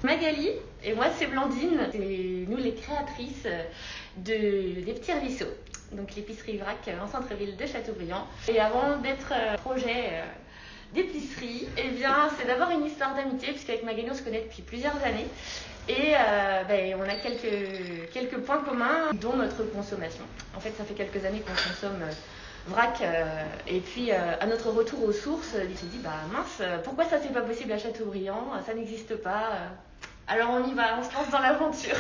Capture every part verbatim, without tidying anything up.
Magali et moi c'est Blandine, c'est nous les créatrices de des petits ruisseaux, donc l'épicerie Vrac en centre-ville de Châteaubriand. Et avant d'être euh, projet euh, d'épicerie, eh bien c'est d'abord une histoire d'amitié puisqu'avec Magali on se connaît depuis plusieurs années et euh, ben, on a quelques, quelques points communs dont notre consommation. En fait ça fait quelques années qu'on consomme euh, Vrac euh, et puis euh, à notre retour aux sources, il s'est dit bah mince, pourquoi ça c'est pas possible à Châteaubriand, ça n'existe pas. Euh, alors on y va, on se lance dans l'aventure.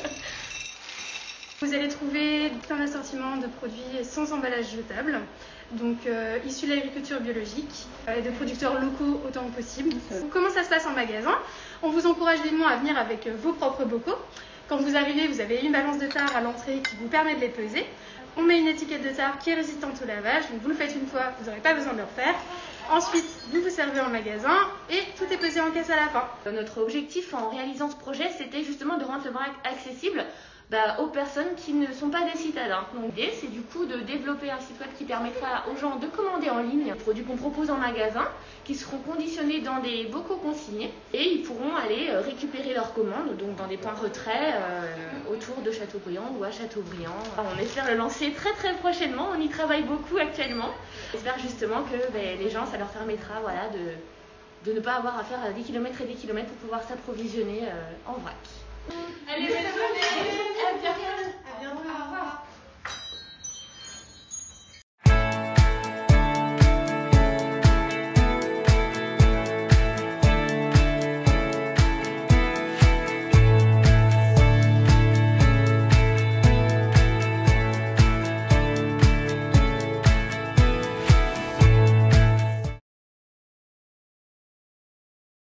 Vous allez trouver tout un assortiment de produits sans emballage jetable, donc euh, issus de l'agriculture biologique euh, et de producteurs locaux autant que possible. Comment ça se passe en magasin? On vous encourage vivement à venir avec vos propres bocaux. Quand vous arrivez, vous avez une balance de tare à l'entrée qui vous permet de les peser. On met une étiquette de tare qui est résistante au lavage, donc vous le faites une fois, vous n'aurez pas besoin de le refaire. Ensuite, vous vous servez en magasin et tout est pesé en caisse à la fin. Notre objectif en réalisant ce projet, c'était justement de rendre le vrac accessible bah, aux personnes qui ne sont pas des citadins. Donc l'idée, c'est du coup de développer un site web qui permettra aux gens de commander en ligne les produits qu'on propose en magasin, qui seront conditionnés dans des bocaux consignés et ils pourront aller récupérer leurs commandes donc dans des points retrait euh, autour de Châteaubriand ou à Châteaubriand. On espère le lancer très très prochainement, on y travaille beaucoup actuellement. On espère justement que ben, les gens, ça leur permettra voilà, de, de ne pas avoir à faire des kilomètres et des kilomètres pour pouvoir s'approvisionner euh, en vrac. Allez, bonne journée. À bientôt. À bientôt. Au revoir.